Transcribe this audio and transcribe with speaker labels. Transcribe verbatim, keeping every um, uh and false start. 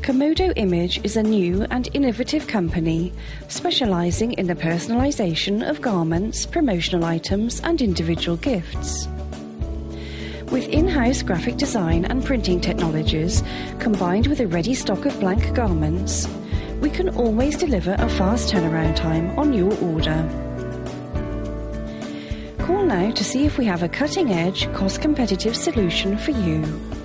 Speaker 1: Komodo Image is a new and innovative company specialising in the personalisation of garments, promotional items and individual gifts. With in-house graphic design and printing technologies combined with a ready stock of blank garments, we can always deliver a fast turnaround time on your order. Call now to see if we have a cutting-edge, cost-competitive solution for you.